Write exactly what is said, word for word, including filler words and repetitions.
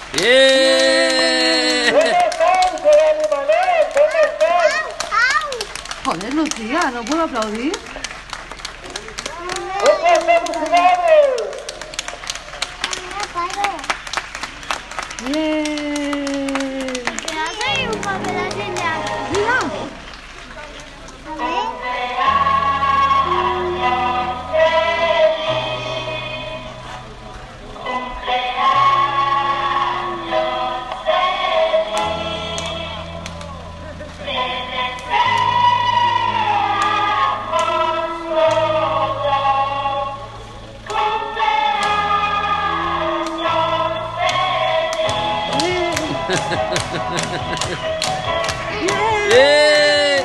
¡Bien! ¿Dónde están, Gerardo y Manuel? ¿Dónde están? Joder, Lucía, ¿no puedo aplaudir? ¿Dónde están tus ciudades? ¡Bien! Mira. ¡Bien!